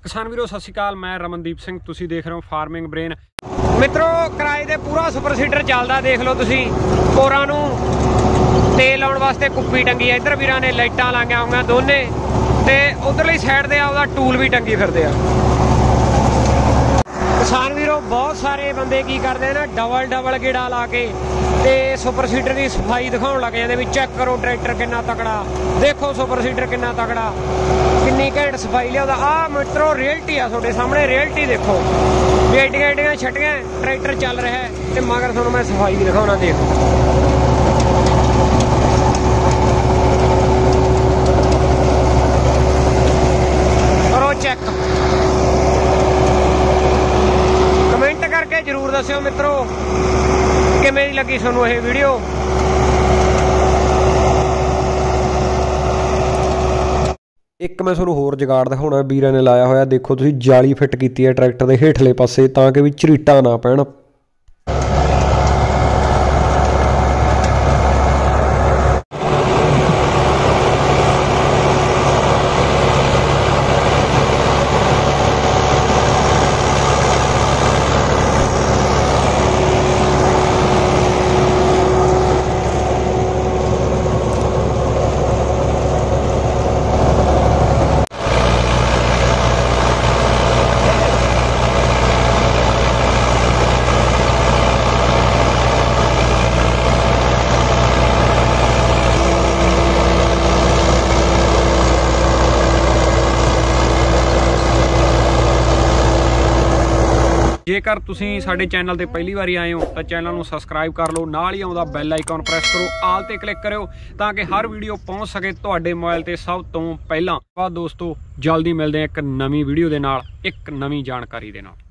किसान वीरों सत श्री अकाल, मैं रमनदीप सिंह, तुसीं देख रहे हो फार्मिंग ब्रेन। मित्रों किराए दे पूरा सुपर सीडर चलदा, देख लो तुसीं। कोरां नूं तेल लाउण वास्ते कुप्पी टंगी है, इधर वीरां ने लाइटां लाईआं होईआं दोने, ते उधरली साइड ते आपदा टूल भी टंगी फिरदे आ। किसान वीरों बहुत सारे बंदे की करते हैं ना, डबल गेड़ा ला के ते सुपर सीडर की सफाई दिखाउण लग जाते भी। चैक करो ट्रैक्टर कितना तगड़ा, देखो सुपर सीडर कितना तगड़ा, किन्नी घैंट सफाई लिया। आ मित्रों रियलिटी आ तुहाडे सामने, रियलिटी देखो भी एडियां एडियां छटियां ट्रैक्टर चल रहा है, ते मगर तुहानूं मैं सफाई भी दिखाउणा। देखो करो चैक, कमेंट करके जरूर दस्सिओ मित्रों किवें लगी तुहानूं ये वीडियो। एक मैं तुहानूं होर जुगाड़ दिखाउणा वीरां ने लाया होया। देखो तुसीं जाली फिट कीती है ट्रैक्टर के हेठले पासे तां कि भी झरीटां ना पैण। जेकर तुसीं साडे चैनल ते पहली बारी आए हो तो चैनल नूं सबसक्राइब कर लो, नाल ही आउंदा बैल आइकन प्रेस करो, आल ते क्लिक करो ताकि हर वीडियो पहुंच सके तुहाडे मोबाइल ते सब तो पहला। दोस्तों जल्दी मिलते हैं एक नवीं वीडियो दे नाल, एक नवीं जानकारी दे नाल।